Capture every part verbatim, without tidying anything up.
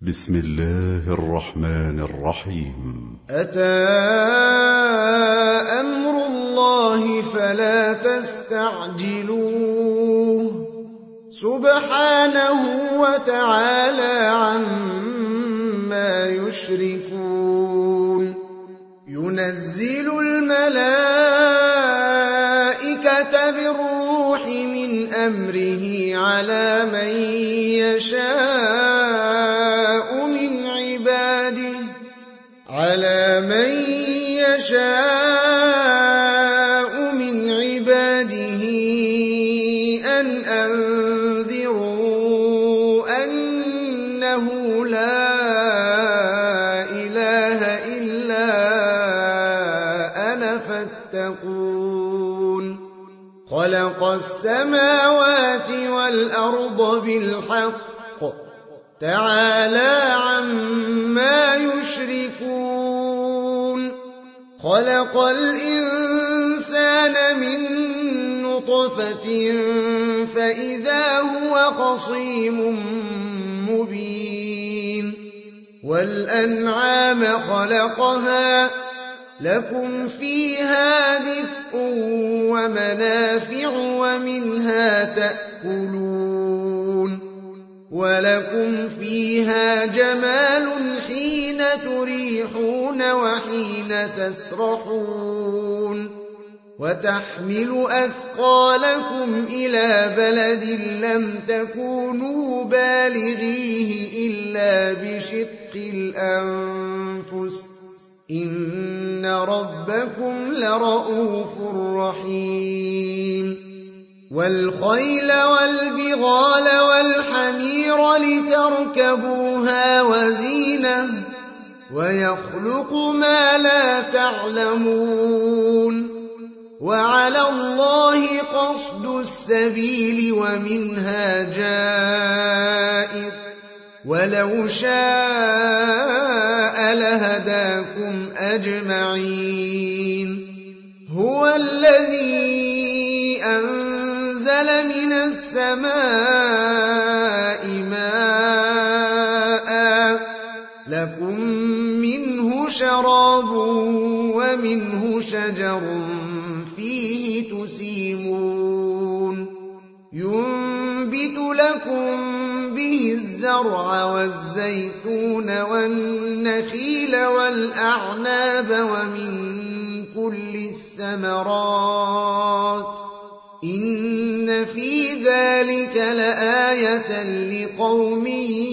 بسم الله الرحمن الرحيم. أتى أمر الله فلا تستعجلوه سبحانه وتعالى عما يشركون. ينزل الملائكة بالروح من أمره على من يشاء من عباده على من يشاء من عباده أن أنذروا أنه لا إله إلا أنا فاتقون. خلق السماوات والأرض بالحق تعالى عما يشركون. خلق الإنسان من نطفة فإذا هو خصيم مبين. والأنعام خلقها لكم فيها دفء ومنافع ومنها تأكلون. ولكم فيها جمال حين تريحون وحين تسرحون. وتحمل أثقالكم إلى بلد لم تكونوا بالغيه إلا بشق الأنفس إن ربكم لرؤوف رحيم. والخيل والبغال والحمير لتركبوها وزينة ويخلق ما لا تعلمون. وعلى الله قصد السبيل ومنها جائر ولو شاء لهداكم أجمعين. هو الذي أنزل من السماء ماء لكم منه شراب ومنه شجر فيه تسيمون. ينبت لكم به الزرع والزيتون والنخيل والأعناب ومن كل الثمرات إن في ذلك لآية لقوم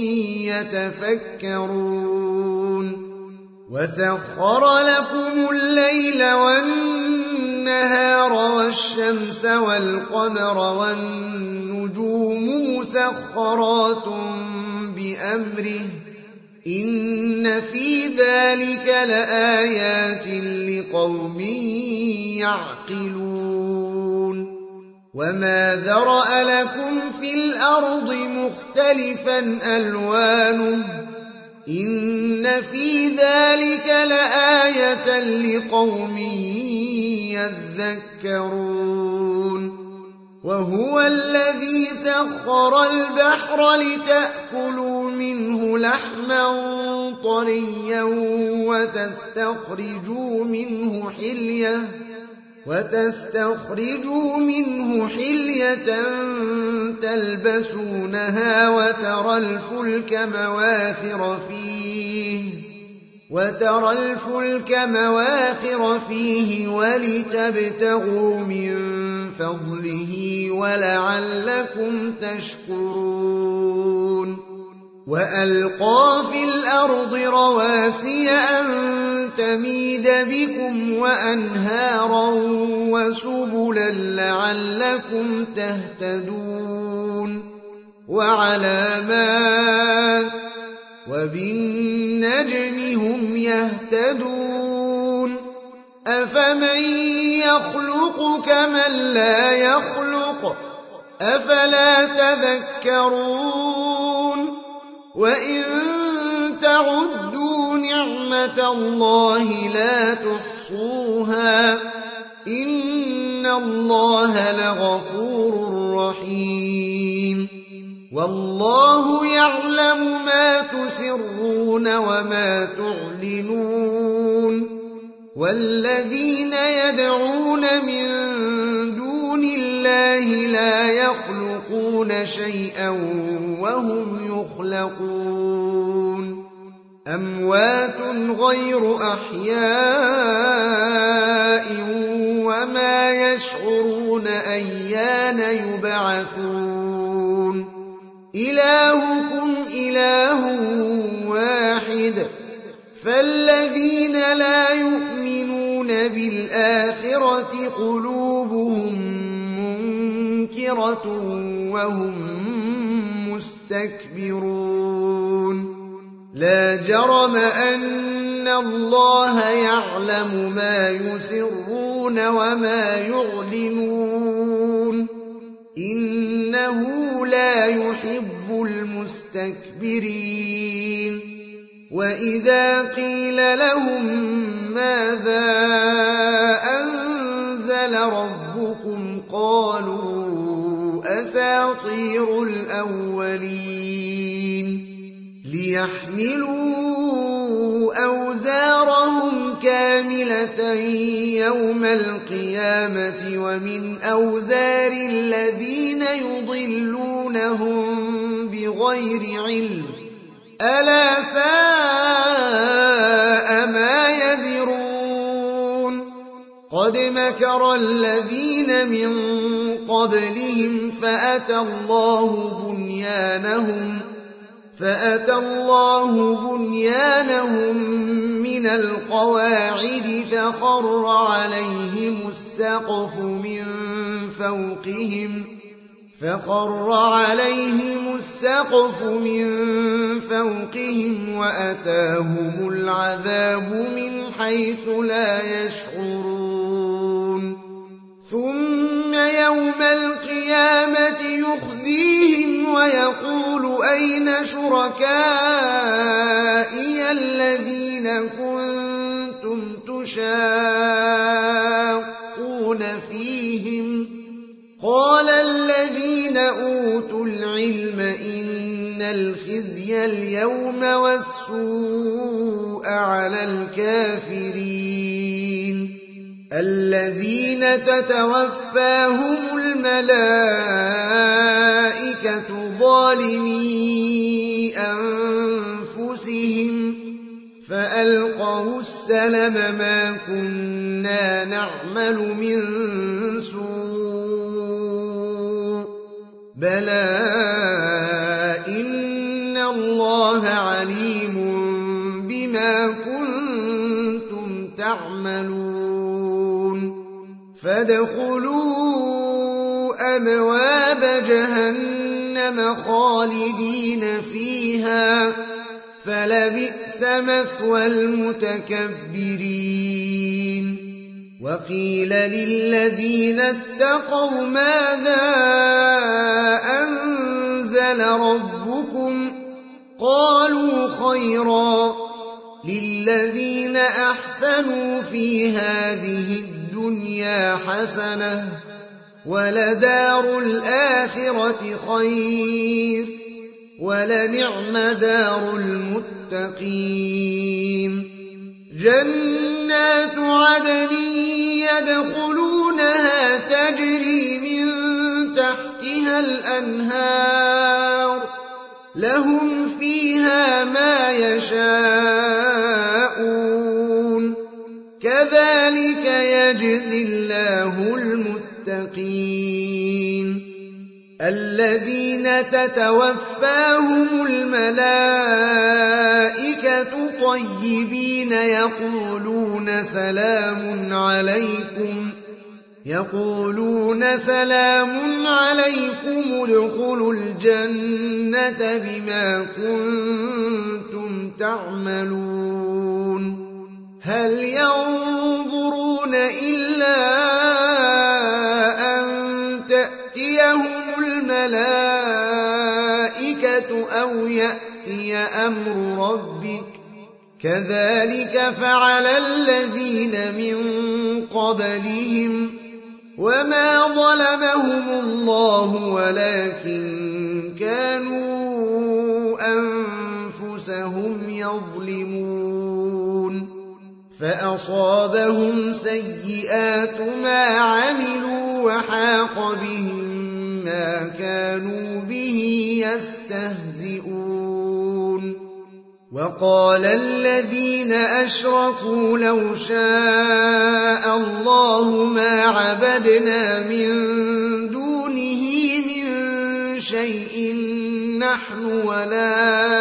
يتفكرون. وسخر لكم الليل والنهار والشمس والقمر والنجوم مسخرات بأمره إن في ذلك لآيات لقوم يعقلون. وما ذرأ لكم في الأرض مختلفا ألوانه إن في ذلك لآية لقوم يذكرون. وهو الذي سخر البحر لتأكلوا منه لحما طريا وتستخرجوا منه حلية وتستخرجوا منه حلية تلبسونها وترى الفلك مواخر فيه وترى الفلك مواخر فيه ولتبتغوا من فضله ولعلكم تشكرون. وألقى في الأرض رواسي أن تميد بكم وأنهارا وسبلا لعلكم تهتدون. وعلامات وبالنجم هم يهتدون. أفمن يخلق كمن لا يخلق أفلا تذكرون. وإن تعدوا نعمة الله لا تحصوها إن الله لغفور رحيم. والله يعلم ما تسرون وما تعلنون والذين يدعون من دون الله لا يخلقون شيئا وهم يخلقون أموات غير أحياء وما يشعرون أيان يبعثون إلهكم إله واحد فالذين لا يؤمنون بالآخرة قلوبهم منكرة وهم مستكبرون لا جرم أن الله يعلم ما يسرون وما يعلنون إنه لا يحب المستكبرين وإذا قيل لهم ماذا أنزل ربكم قالوا أساطير الأولين ليحملوا أوزارهم كاملة يوم القيامة ومن أوزار الذين يضلونهم بغير علم ألا ساء ما يزرون قد مكر الذين من قبلهم فأتى الله بنيانهم فأتى الله بنيانهم من القواعد فخر عليهم السقف من فوقهم فخر عليهم السقف من فوقهم وأتاهم العذاب من حيث لا يشعرون ثم يوم القيامة يخزيهم ويقول أين شركائي الذين كنتم تشاقون فيهم قال الذين أوتوا العلم إن الخزي اليوم والسوء على الكافرين الذين تتوفاهم الملائكة ظالمي أنفسهم فألقوا السلم ما كنا نعمل من سوء بلى إن الله عليم بما كنتم تعملون فادخلوا أبواب جهنم خالدين فيها فلبئس مثوى المتكبرين وقيل للذين اتقوا ماذا أنزل ربكم قالوا خيرا للذين أحسنوا في هذه الدنيا حسنة ولدار الآخرة خير ولنعم دار المتقين جنات عدن يدخلونها تجري من تحتها الأنهار لهم فيها ما يشاءون كذلك يجزي الله المتقين الذين تتوفاهم الملائكة طيبين يقولون سلام عليكم يقولون سلام عليكم ادخلوا الجنة بما كنتم تعملون هل ينظرون إلا أن تأتيهم الملائكة أو يأتي أمر ربك كذلك فعل الذين من قبلهم وما ظلمهم الله ولكن كانوا أنفسهم يظلمون فأصابهم سيئات ما عملوا وحاق بهم ما كانوا به يستهزئون وقال الذين أشركوا لو شاء الله ما عبدنا من دونه من شيء نحن ولا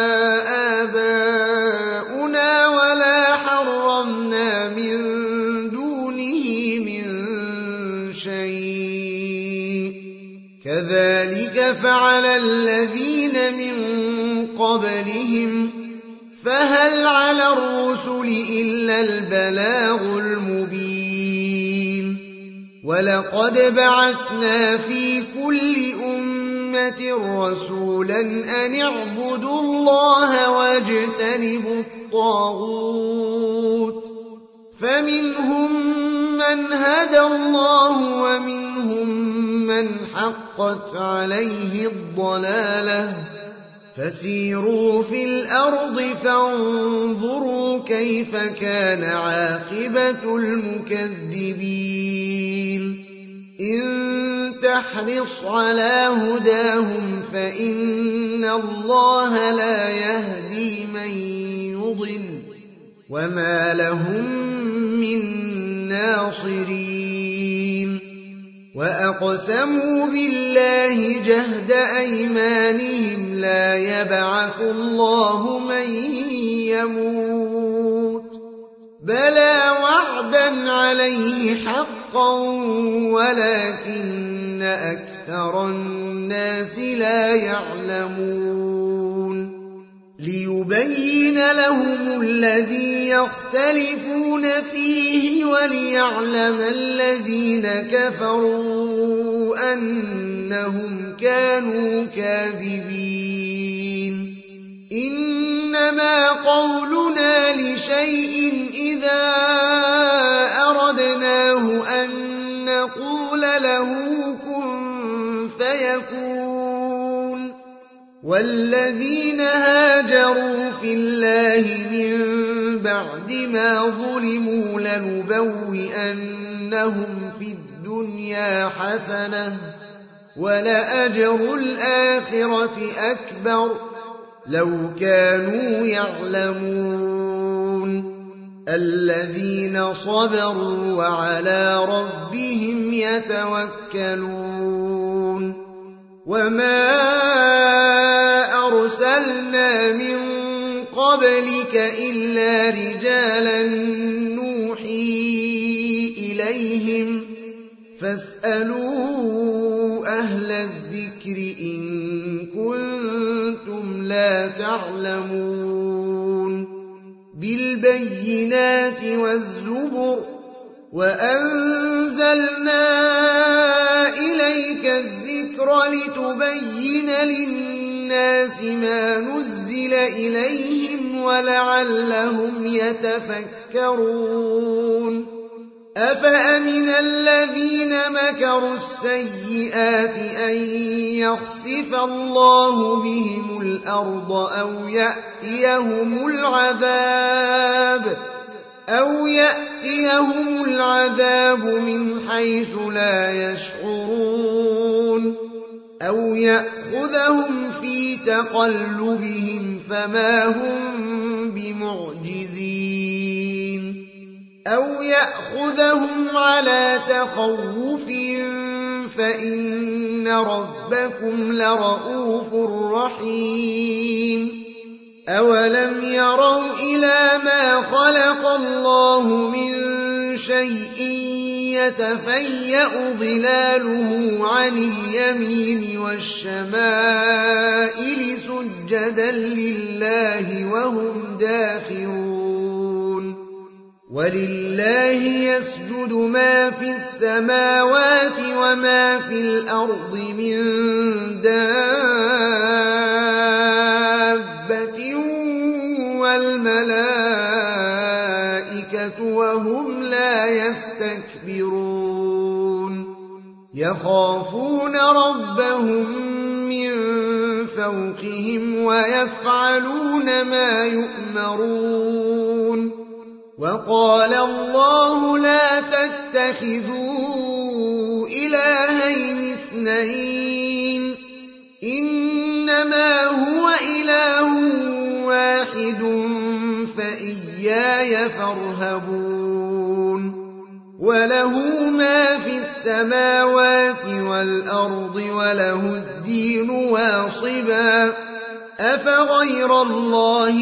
آباؤنا ولا حرمنا من دونه من شيء كذلك فعل الذين من قبلهم فهل على الرسل إلا البلاغ المبين ولقد بعثنا في كل أمة رسولا أن اعبدوا الله واجتنبوا الطاغوت فمنهم من هدى الله ومنهم من حقت عليه الضلالة فسيروا في الأرض فانظروا كيف كان عاقبة المكذبين إن تحرص على هداهم فإن الله لا يهدي من يضل وما لهم من ناصرين وأقسموا بالله جهد أيمانهم لا يبعث الله من يموت بلى وعدا عليه حقا ولكن أكثر الناس لا يعلمون ليبين لهم الذي يختلفون فيه وليعلم الذين كفروا أنهم كانوا كاذبين إنما قولنا لشيء إذا أردناه أن نقول له كن فيكون والذين هاجروا في الله من بعد ما ظلموا لنبوئنهم في الدنيا حسنة ولأجر الآخرة أكبر لو كانوا يعلمون الذين صبروا وعلى ربهم يتوكلون وما أرسلنا من قبلك إلا رجالا نوحي إليهم فاسألوا أهل الذكر إن كنتم لا تعلمون بالبينات والزبر وأنزلنا إليك الذكر لتبين للناس ما نزل إليهم ولعلهم يتفكرون أفأمن الذين مكروا السيئات أن يخسف الله بهم الأرض أو يأتيهم العذاب أو يأتيهم العذاب من حيث لا يشعرون أو يأخذهم في تقلبهم فما هم بمعجزين أو يأخذهم على تخوف فإن ربكم لرؤوف رحيم أولم يروا إلى ما خلق الله من شيء يتفيأ ظلاله عن اليمين والشمائل سجدا لله وهم داخرون ولله يسجد ما في السماوات وما في الأرض من دابة والملائكة وهم لا يستكبرون يخافون ربهم من فوقهم ويفعلون ما يؤمرون. وقال الله لا تتخذوا إلهين اثنين إنما هو إله واحد فإياي فارهبون. وله ما في السماوات والأرض وله الدين واصبا أفغير الله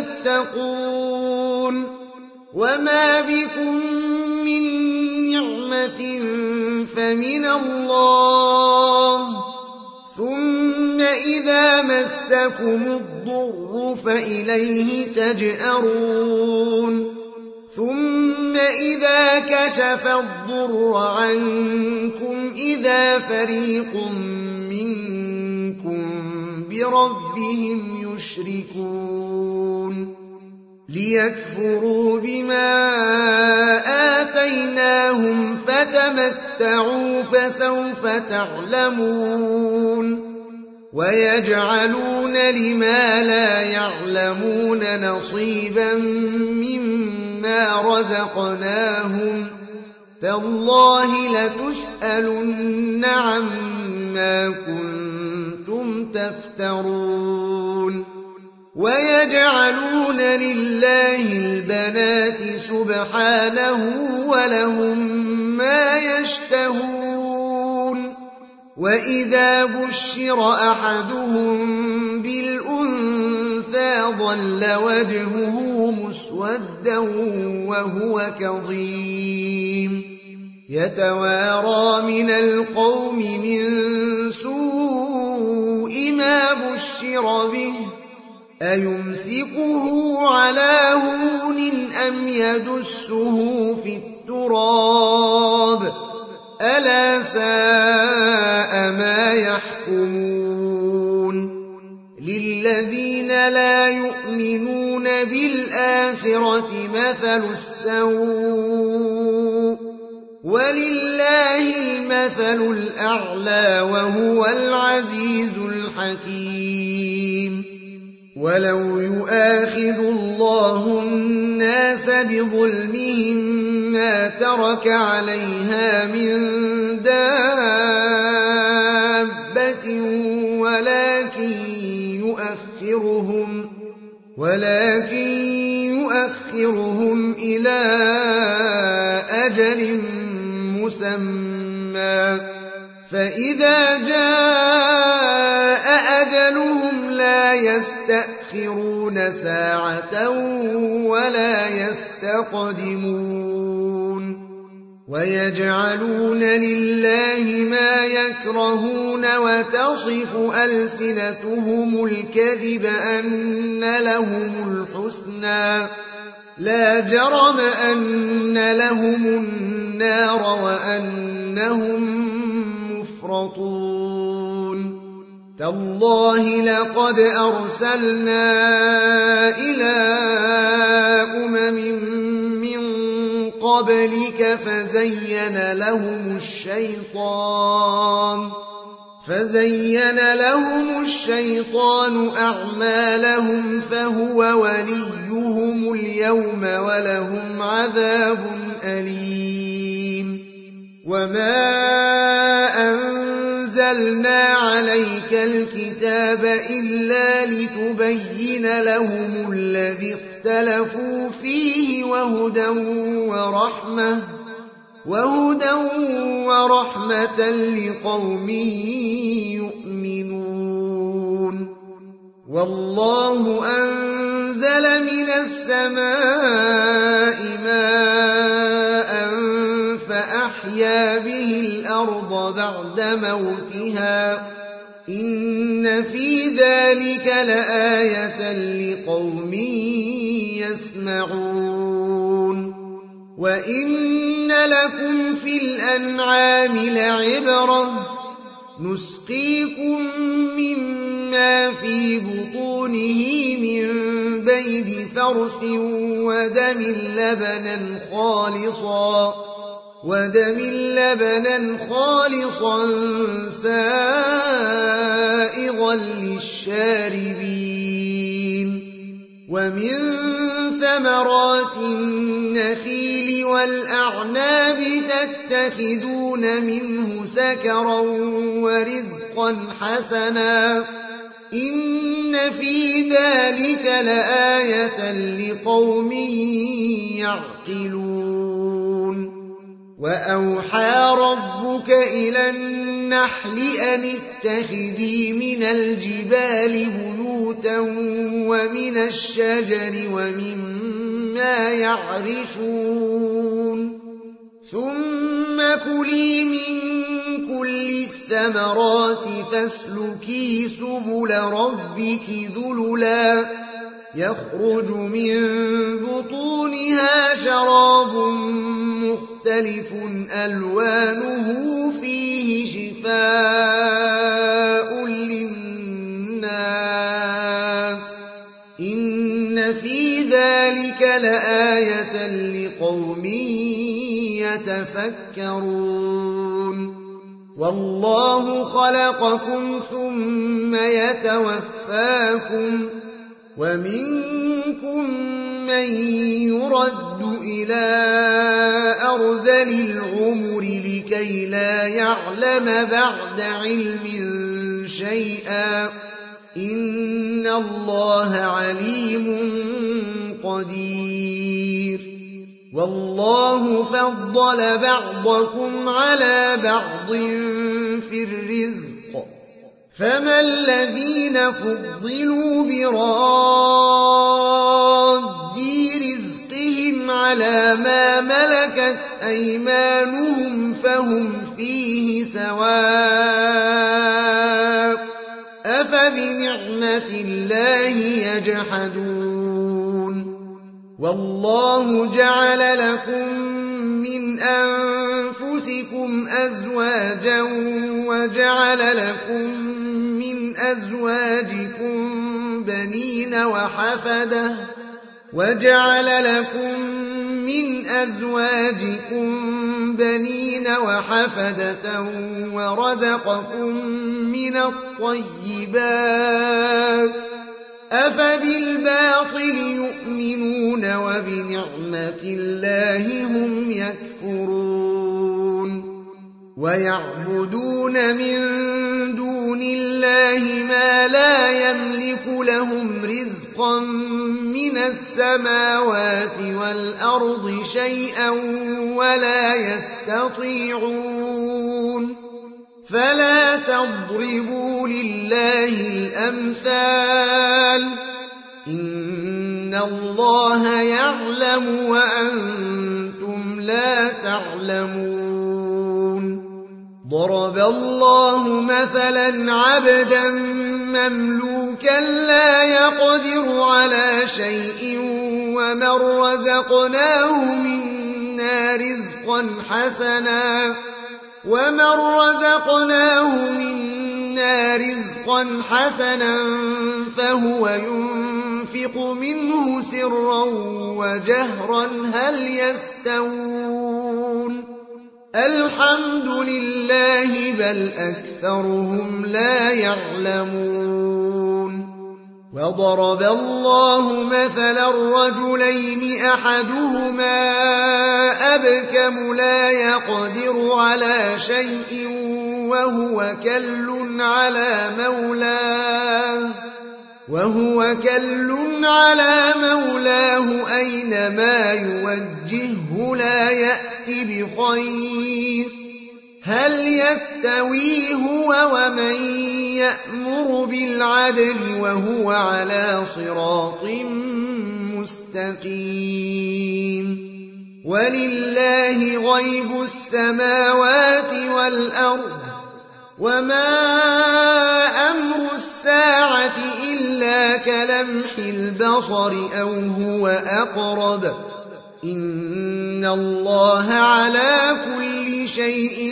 تتقون. وما بكم من نعمة فمن الله ثم إذا مسكم الضر فإليه تجأرون. ثم إذا كشف الضر عنكم إذا فريق منكم بربهم يشركون ليكفروا بما آتيناهم فتمتعوا فسوف تعلمون. ويجعلون لما لا يعلمون نصيبا مما رزقناهم تالله لتسألن عما كنتم تفترون. ويجعلون لله البنات سبحانه ولهم ما يشتهون. وإذا بشر أحدهم بالأنثى ظل وجهه مسودا وهو كظيم يتوارى من القوم من سوء ما بشر به أيمسكه على هون أم يدسه في التراب ألا ساء ما يحكمون. للذين لا يؤمنون بالآخرة مثل السوء ولله المثل الأعلى وهو العزيز الحكيم. ولو يؤاخذ الله الناس بظلمهم ما ترك عليها من دابة ولكن يؤخرهم ولكن يؤخرهم إلى أجل مسمى فإذا جاء أجلهم لا يستأخرون ساعة ولا يستقدمون. ويجعلون لله ما يكرهون وتصف ألسنتهم الكذب أن لهم الحسنى لا جرم أن لهم النار وأنهم مفرطون. تالله لقد أرسلنا إلى أمم من قبلك فزين لهم الشيطان فزين لهم الشيطان أعمالهم فهو وليهم اليوم ولهم عذاب أليم. وما أنزلنا عليك الكتاب إلا لتبين لهم الذي اختلفوا فيه وهدى ورحمة وهدى ورحمة لقوم يؤمنون. والله أنزل من السماء ماء فأحيا به الأرض بعد موتها إن في ذلك لآية لقوم يسمعون. وإن لكم في الأنعام لعبرة نسقيكم مما في بطونه من بين فرث ودم لبنا خالصا ودم لبنا خالصا سائغا للشاربين ومن ثمرات النخيل والأعناب تتخذون منه سكرا ورزقا حسنا إن في ذلك لآية لقوم يعقلون وأوحى ربك إلى النحل أن اتخذي من الجبال بيوتا ومن الشجر ومما يعرشون ثم كلي من كل الثمرات فاسلكي سبل ربك ذللا يخرج من بطونها شراب مختلف ألوانه فيه شفاء للناس إن في ذلك لآية لقوم يتفكرون والله خلقكم ثم يتوفاكم ومنكم من يرد إلى أرذل العمر لكي لا يعلم بعد علم شيئا إن الله عليم قدير والله فضل بعضكم على بعض في الرزق فما الذين فضلوا براد رزقهم على ما ملكت أيمانهم فهم فيه سواء أفبنعمة الله يجحدون والله جعل لكم من أنفسكم أزواجا وجعل لكم من أزواجكم بنين وحفدة وجعل لكم من أزواجكم بنين وحفدة ورزقكم من الطيبات أفبالباطل يؤمنون وبنعمة الله هم يكفرون ويعبدون من دون الله ما لا يملك لهم رزقا من السماوات والأرض شيئا ولا يستطيعون فلا تضربوا لله الأمثال إن الله يعلم وأنتم لا تعلمون ضرب الله مثلا عبدا مملوكا لا يقدر على شيء ومن رزقناه منا رزقا حسنا ومن رزقناه منا رزقا حسنا فهو ينفق منه سرا وجهرا هل يستوون الحمد لله بل أكثرهم لا يعلمون وضرب الله مثلا رجلين أحدهما أبكم لا يقدر على شيء وهو كل على مولاه وهو كل على مولاه أينما يوجهه لا يأتي بخير هل يستوي هو ومن يأمر بالعدل وهو على صراط مستقيم ولله غيب السماوات والأرض وما أمر الساعة إلا كلمح البصر أو هو أقرب إن الله على كل شيء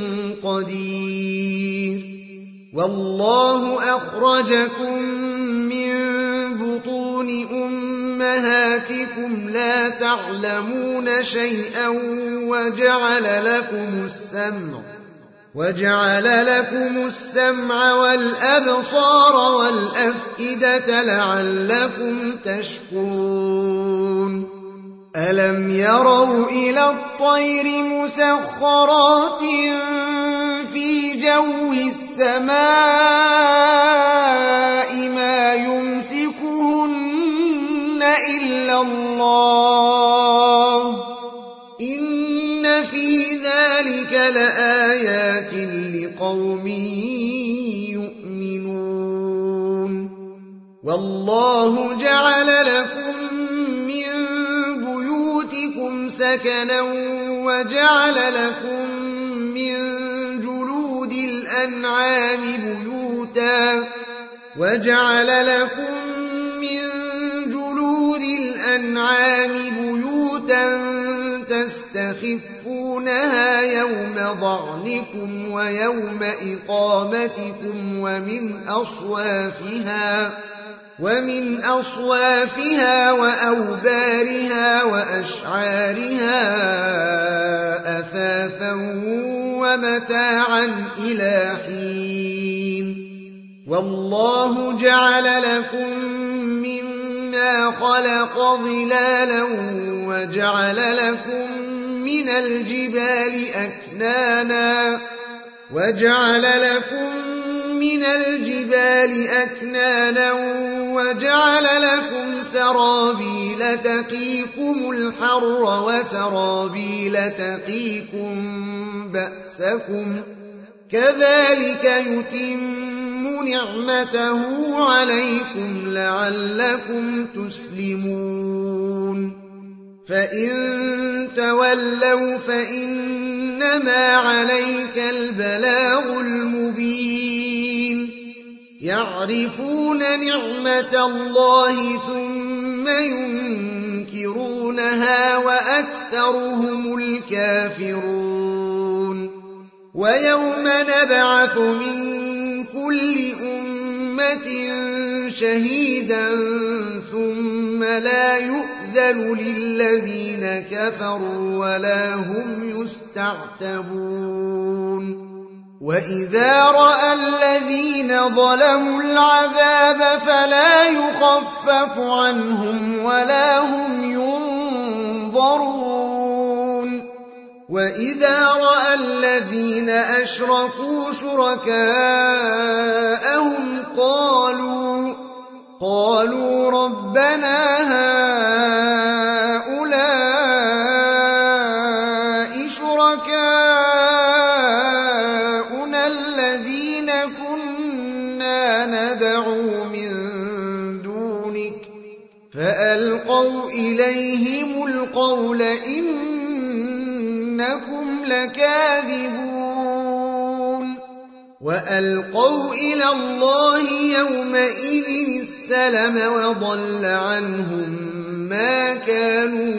قدير والله أخرجكم من بطون أمهاتكم أمهاتكم لا تعلمون شيئا وجعل لكم السمع وجعل لكم السمع والأبصار والأفئدة لعلكم تشكرون ألم يروا إلى الطير مسخرات في جو السماء ما يمسكهن إلا الله إن في ذلك لآيات لقوم يؤمنون والله جعل لكم من بيوتكم سكنا وجعل لكم من جلود الأنعام بيوتا وجعل لكم من جلود الأنعام بيوتا تستخفونها يوم ظعنكم ويوم إقامتكم ومن أصوافها ومن أصوافها وأوبارها وأشعارها أثاثا ومتاعا إلى حين والله جعل لكم مما خلق ظلالا وجعل لكم من الجبال أكنانا وجعل لكم من الجبال أكنانا وجعل لكم سرابيل تقيكم الحر وسرابيل تقيكم بأسكم كذلك يتم نعمته عليكم لعلكم تسلمون فإن تولوا فإنما عليك البلاغ المبين يعرفون نعمة الله ثم ينكرونها وأكثرهم الكافرون ويوم نبعث من كل أمة شهيدا ثم لا يؤذن للذين كفروا ولا هم يستعتبون وإذا رأى الذين ظلموا العذاب فلا يخفف عنهم ولا هم ينظرون وإذا رأى الذين أشركوا شركاءهم قالوا قالوا ربنا هؤلاء شركاؤنا الذين كنا ندعو من دونك فألقوا إليهم القول إنكم لكاذبون وألقوا إلى الله يومئذ السلم وضل عنهم ما كانوا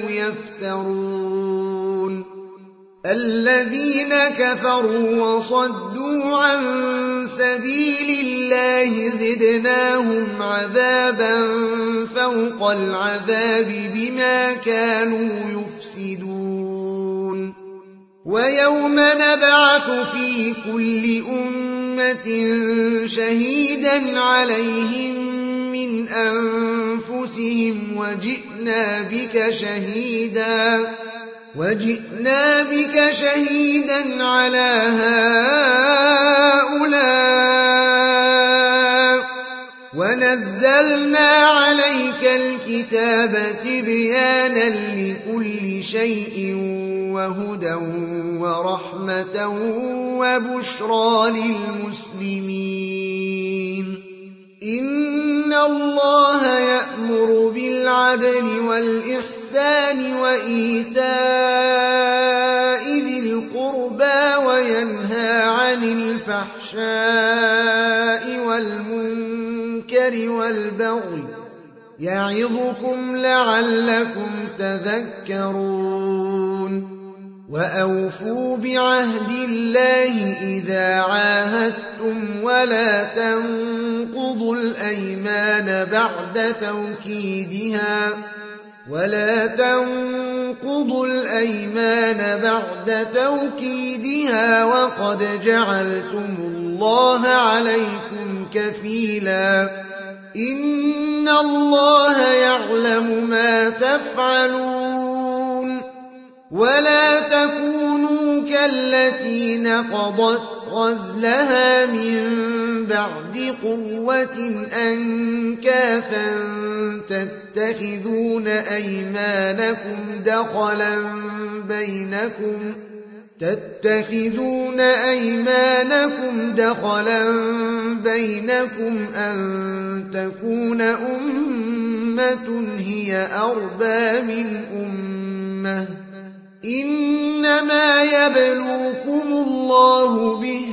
يفترون الذين كفروا وصدوا عن سبيل الله زدناهم عذابا فوق العذاب بما كانوا يفسدون ويوم نبعث في كل أمة شهيدا عليهم من أنفسهم وجئنا بك شهيدا وجئنا بك شهيدا على هؤلاء ونزلنا عليك الكتاب تبيانا لكل شيء وهدى ورحمة وبشرى للمسلمين إن الله يأمر بالعدل والإحسان وإيتاء ذي القربى وينهى عن الفحشاء والمنكر والبغي يعظكم لعلكم تذكرون وأوفوا بعهد الله إذا عاهدتم ولا تنقضوا الأيمان بعد توكيدها ولا تنقضوا الأيمان بعد توكيدها وقد جعلتم الله عليكم كفيلا إن الله يعلم ما تفعلون ولا تكونوا كالتي نقضت غزلها من بعد قوة أنكاثا تتخذون أيمانكم دخلا بينكم تتخذون أيمانكم دخلا بينكم أن تكون أمة هي أربى من أمة إنما يبلوكم الله به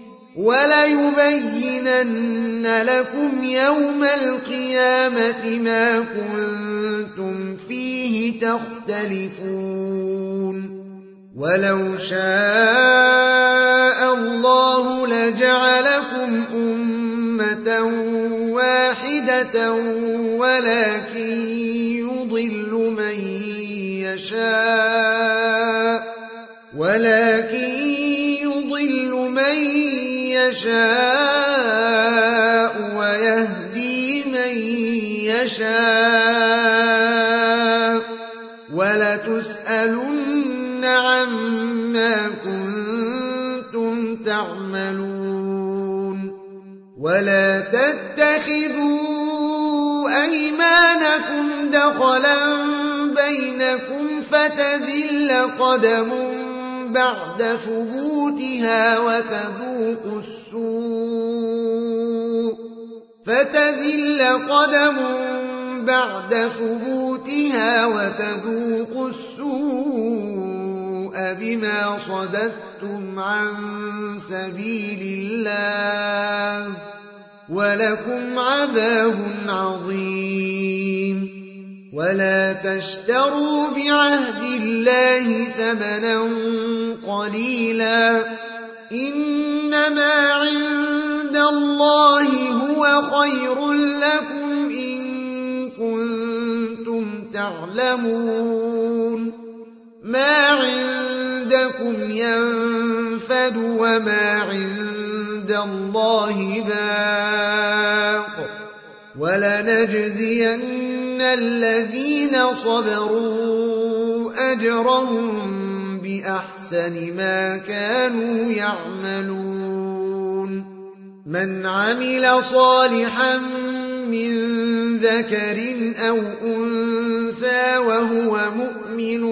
وليبينن لكم يوم القيامة ما كنتم فيه تختلفون ولو شاء الله لجعلكم أمة واحدة ولكن يضل من يشاء ولكن يضل من يشاء ويهدي من يشاء ولتسألن عما كنتم تعملون ولا تتخذوا أيمانكم دخلا بينكم فتزل قدم بعد ثبوتها وتذوقوا السوء فتزل قدم بعد ثبوتها وتذوقوا السوء بما صددتم عن سبيل الله ولكم عذاب عظيم ولا تشتروا بعهد الله ثمنا قليلا إنما عند الله هو خير لكم إن كنتم تعلمون ما عندكم ينفد وما عند الله باق ولنجزين الذين صبروا أجرهم بأحسن ما كانوا يعملون من عمل صالحا من ذكر أو أنثى وهو مؤمن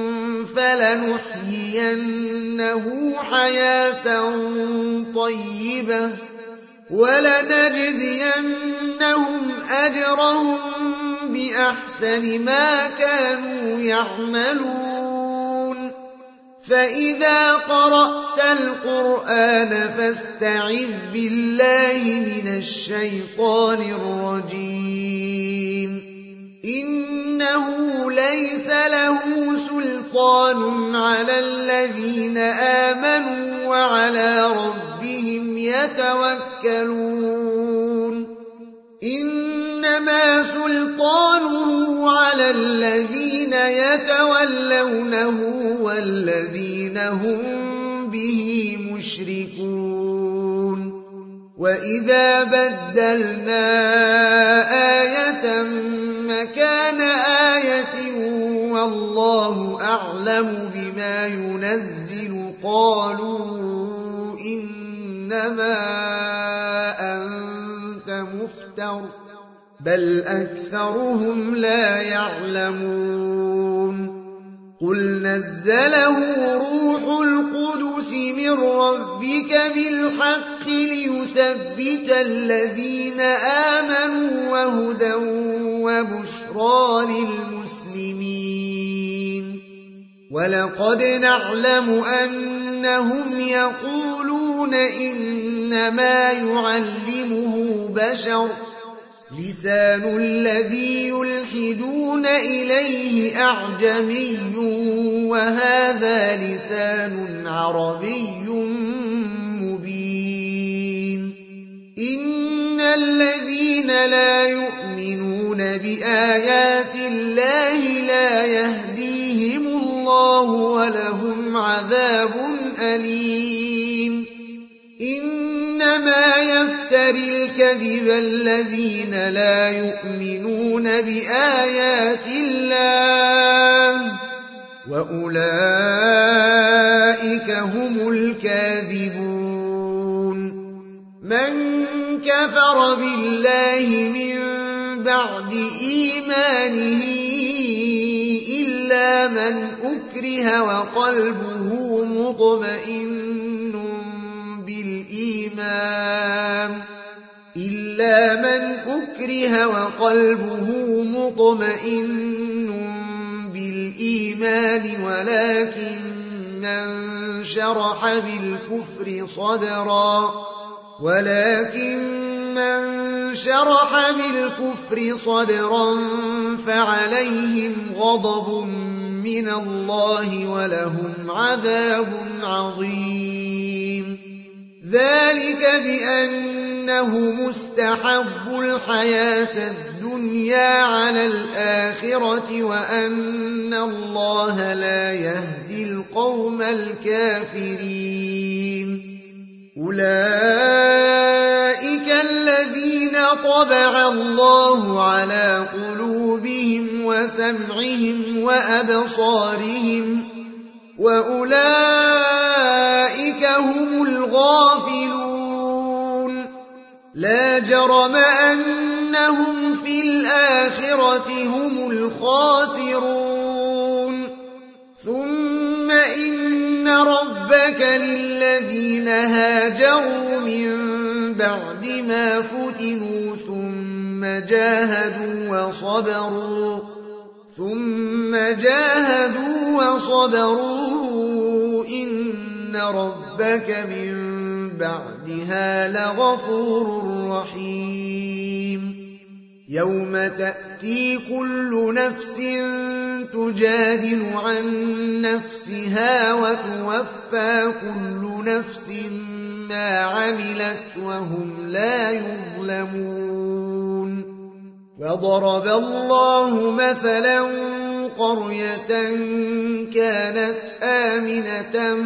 فلنحيينه حياة طيبة ولنجزينهم أجرهم بأحسن ما كانوا يعملون فإذا قرأت القرآن فاستعذ بالله من الشيطان الرجيم إنه ليس له سلطان على الذين آمنوا وعلى ربهم يتوكلون إنما سلطانه على الذين يتولونه والذين هم به مشركون وإذا بدلنا آية مكان آية والله أعلم بما ينزل قالوا إنما أنت مفتر بل أكثرهم لا يعلمون قل نزله روح القدس من ربك بالحق ليثبت الذين آمنوا وهدى وبشرى للمسلمين ولقد نعلم أنهم يقولون إنما يعلمه بشر لسان الذي يلحدون إليه أعجمي وهذا لسان عربي مبين إن الذين لا يؤمنون بآيات الله لا يهديهم الله ولهم عذاب أليم إنما يفتري الكذب الذين لا يؤمنون بآيات الله وأولئك هم الكاذبون من كفر بالله من بعد إيمانه إلا من أكره وقلبه مطمئن بالإيمان إلا من أكره وقلبه مطمئن بالإيمان ولكن من شرح بالكفر صدرا ولكن من شرح بالكفر صدرا فعليهم غضب من الله ولهم عذاب عظيم ذلك بأنه مستحب الحياة الدنيا على الآخرة وأن الله لا يهدي القوم الكافرين أولئك الذين طبع الله على قلوبهم وسمعهم وأبصارهم وأولئك هم الغافلون لا جرم أنهم في الآخرة هم الخاسرون ثم إن ربك للذين هاجروا من بعد ما فتنوا ثم جاهدوا وصبروا ثم جاهدوا وصبروا إن ربك من بعدها لغفور رحيم يوم تأتي كل نفس تجادل عن نفسها وتوفى كل نفس ما عملت وهم لا يظلمون وضرب الله مثلا قرية كانت آمنة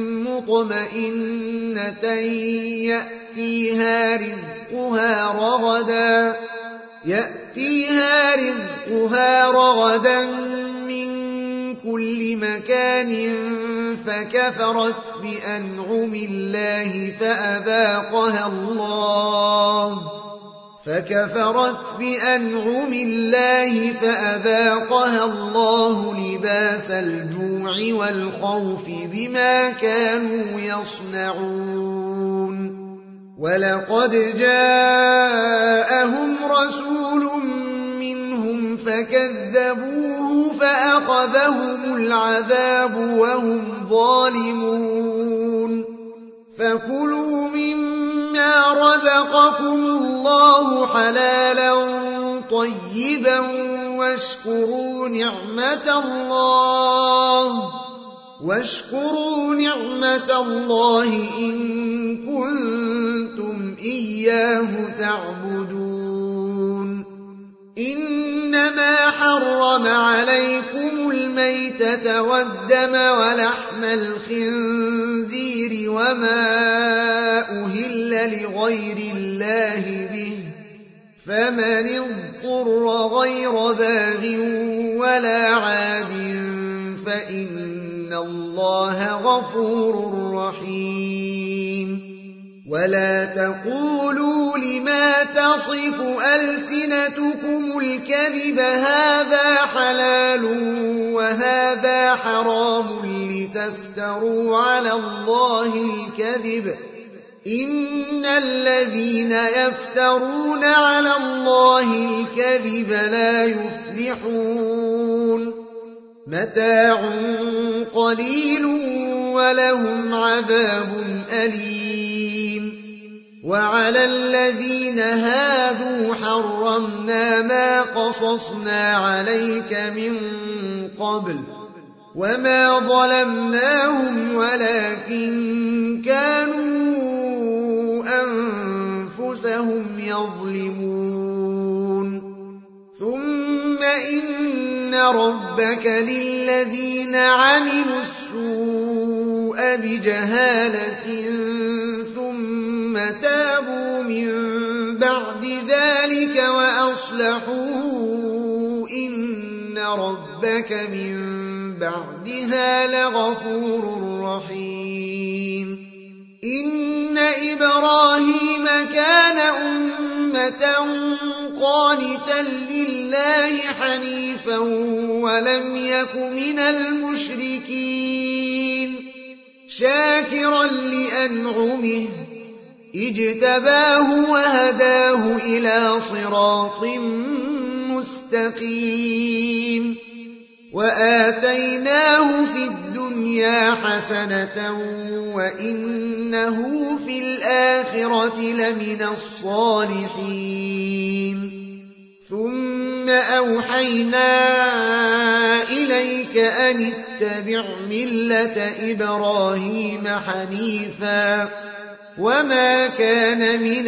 مطمئنة يأتيها رزقها رغدا يأتيها رزقها رغدا من كل مكان فكفرت بأنعم الله فأذاقها الله فكفرت بأنعم الله فأذاقها الله لباس الجوع والخوف بما كانوا يصنعون ولقد جاءهم رسول منهم فكذبوه فأخذهم العذاب وهم ظالمون فكلوا مما رزقكم الله حلالا طيبا واشكروا نعمة الله واشكروا نعمة الله إن كنتم إياه تعبدون إنما حرم عليكم الميتة والدم ولحم الخنزير وما أهل لغير الله به فمن اضطر غير باغ ولا عاد فإن الله غفور رحيم ولا تقولوا لما تصف ألسنتكم الكذب هذا حلال وهذا حرام لتفتروا على الله الكذب إن الذين يفترون على الله الكذب لا يفلحون متاع قليل ولهم عذاب أليم وعلى الذين هادوا حرمنا ما قصصنا عليك من قبل وما ظلمناهم ولكن كانوا أنفسهم يظلمون ثم إن ربك للذين عملوا السوء بجهالة ثم تابوا من بعد ذلك وأصلحوا إن ربك من بعدها لغفور رحيم إن إبراهيم كان أمة قانتا لله حنيفا ولم يك من المشركين شاكرا لأنعمه اجتباه وهداه إلى صراط مستقيم وآتيناه في الدنيا حسنة وإنه في الآخرة لمن الصالحين ثم أوحينا إليك أن اتبع ملة إبراهيم حنيفا وما كان من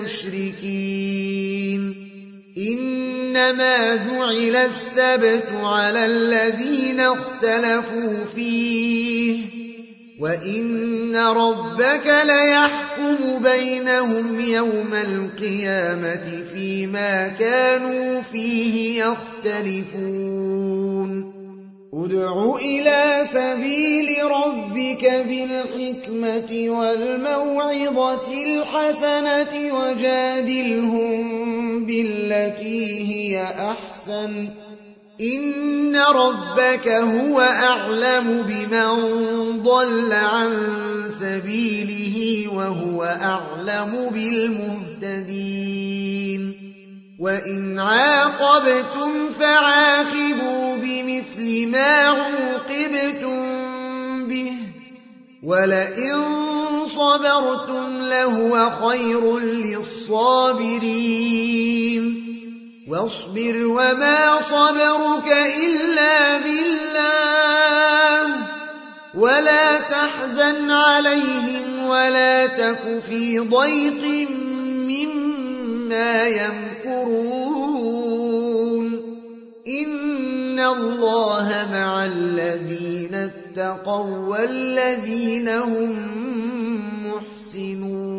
المشركين إنما جعل السبت على الذين اختلفوا فيه وإن ربك ليحكم بينهم يوم القيامة فيما كانوا فيه يختلفون ادع إلى سبيل ربك بالحكمة والموعظة الحسنة وجادلهم بالتي هي أحسن إن ربك هو أعلم بمن ضل عن سبيله وهو أعلم بالمهتدين وإن عاقبتم فعاقبوا بمثل ما عوقبتم به ولئن صبرتم لهو خير للصابرين واصبر وما صبرك إلا بالله ولا تحزن عليهم ولا تك في ضيق مما يمكرون إن الله مع الذين اتقوا والذين هم محسنون